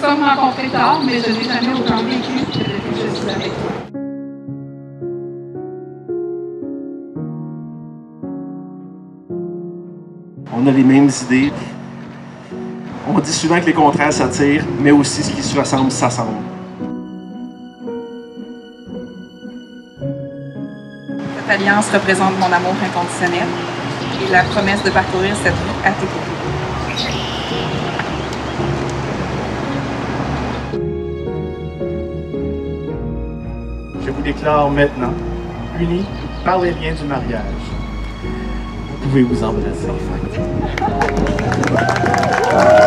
sommes rencontrés tard, mais je n'ai jamais autant vécu que depuis que je suis avec toi. On a les mêmes idées. On dit souvent que les contraires s'attirent, mais aussi ce qui se ressemble s'assemble. Cette alliance représente mon amour inconditionnel et la promesse de parcourir cette vie à tes côtés. Je vous déclare maintenant, unis par les liens du mariage. Vous pouvez vous embrasser.